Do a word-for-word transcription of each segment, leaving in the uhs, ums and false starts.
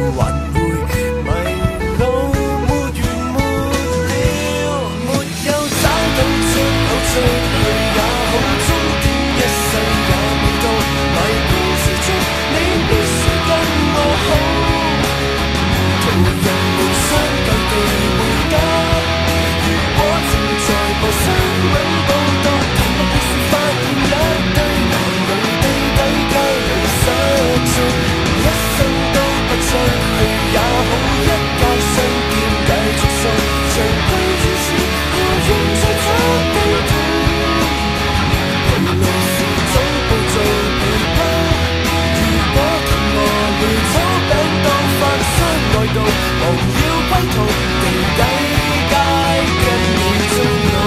還會迷路，沒完沒了，沒有找到出口出去也好，終點一世也未到，迷宮之中你必須跟我好，途人無相救地回家，如果正在步身穩步到，聽我故事發現一堆男女地底街裏失蹤，一生都不出去也好，一覺相見繼續數，長居於此何用再找地圖，無論是早步做背包，如果同我亂炒餅當飯相愛到，忘了歸途地底街跟你終老。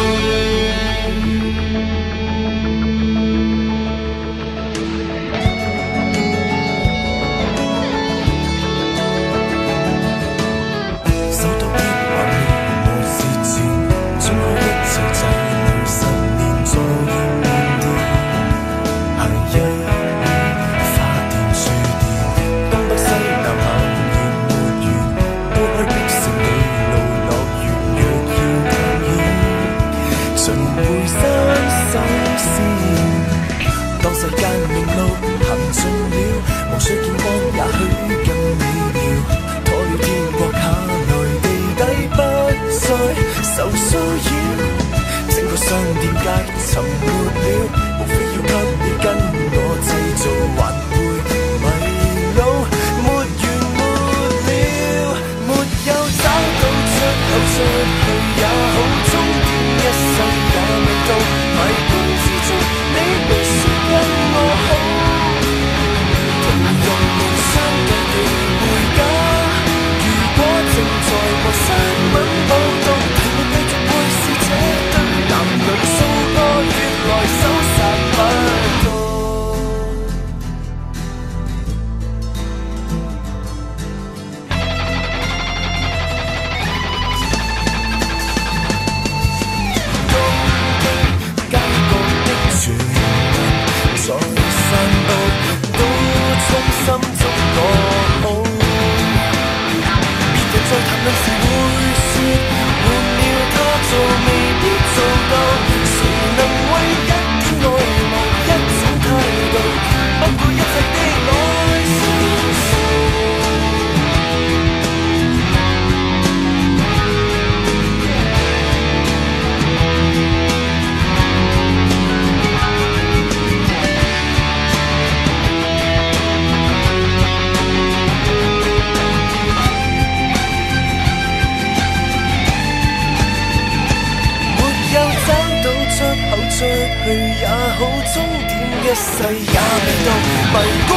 收到的畫面無事前，總有一切仔女十年再見面了。下一年花店書店，東北西南行完沒完，都開闢成地路樂園，若要探險，循回山手線。當世間明路行盡了，無需見光也許更美妙。妥了天國下來地底不再受騷擾，整個商店街沉沒了，無非要給你跟我製造還會迷路，沒完沒了，沒有找到出口出去也好，終點一世也未到，迷宮之中你必須跟我好，途人無相繼地回家，如果正在卧室吻抱到，聽我繼續背是這對男女數個月來搜殺不到。街角的傳聞在散步，都衷心祝我好。別人在談論時會說，換了他做未必做到，誰能為一點愛慕一種態度，不顧一切的來相訴。沒有找到出口出去也好，終點一世也未到，迷宮